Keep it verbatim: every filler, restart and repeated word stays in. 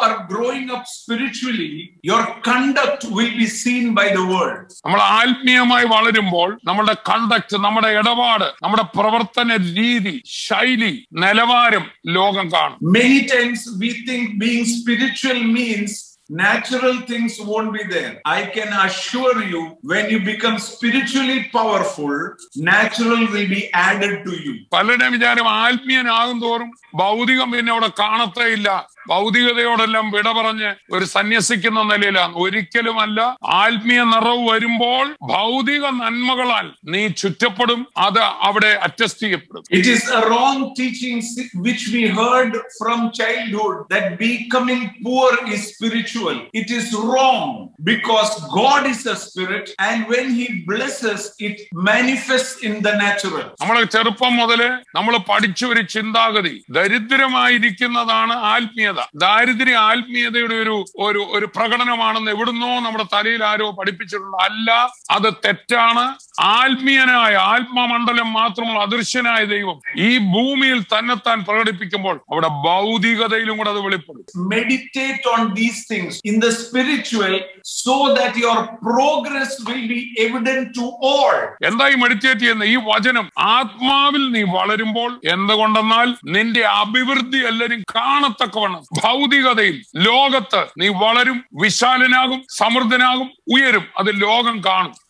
are growing up spiritually, your conduct will be seen by the world. നമ്മൾ ആത്മീയമായി വളരുമ്പോൾ നമ്മുടെ കണ്ടക്ട്, നമ്മുടെ ഇടപാട്, നമ്മുടെ പ്രവർത്തന രീതി, ശൈലി, നിലവാരം ലോകം കാണും. Many times we think being spiritual means natural things won't be there. I can assure you, when you become spiritually powerful, natural will be added to you. പലരുടെ വിചാരം ആത്മീയനാകും തോറും ഭൗതികം പിന്നെ അവിടെ കാണത്തേ ഇല്ല, ഭൗതികതയോടെല്ലാം വിട പറഞ്ഞ് ഒരു സന്യസിക്കുന്ന നിലയിലാണ്. ഒരിക്കലുമല്ല. ആത്മീയ നിറവ് വരുമ്പോൾ ഭൗതിക നന്മകളാൽ നീ ചുറ്റപ്പെടും, അത് അവിടെ അറ്റസ്റ്റ് ചെയ്യപ്പെടും. It is a wrong teaching which we heard from childhood that becoming poor is spiritual. It is wrong, because God is a spirit, and when he blesses, it manifests in the natural. നമ്മളെ ചെറുപ്പം മുതലേ നമ്മൾ പഠിച്ച ഒരു ചിന്താഗതി, ദരിദ്രമായിരിക്കുന്നതാണ് ആത്മീയത. ദാരിദ്ര്യ ആത്മീയതയുടെ ഒരു ഒരു ഒരു പ്രകടനമാണെന്ന് എവിടുന്നോ നമ്മുടെ തലയിൽ ആരോ പഠിപ്പിച്ചിട്ടുണ്ട്. അല്ല, അത് തെറ്റാണ്. ആത്മീയനായ ആത്മമണ്ഡലം മാത്രമുള്ള അദൃശ്യനായ ദൈവം ഈ ഭൂമിയിൽ തന്നെത്താൻ പ്രകടിപ്പിക്കുമ്പോൾ അവിടെ ഭൗതികതയിലും കൂടെ അത് വെളിപ്പെടും. Meditate on these things in the spiritual so that your progress will be evident to all. എന്തായി മെഡിറ്റേറ്റ് ചെയ്യുന്ന ഈ വചനം? ആത്മാവിൽ നീ വളരുമ്പോൾ എന്തുകൊണ്ടെന്നാൽ നിന്റെ അഭിവൃദ്ധി എല്ലാവരും കാണത്തക്കവണ്ണം ഭൗതികതയിൽ ലോകത്ത് നീ വളരും, വിശാലനാകും, സമൃദ്ധനാകും, ഉയരും. അത് ലോകം കാണും.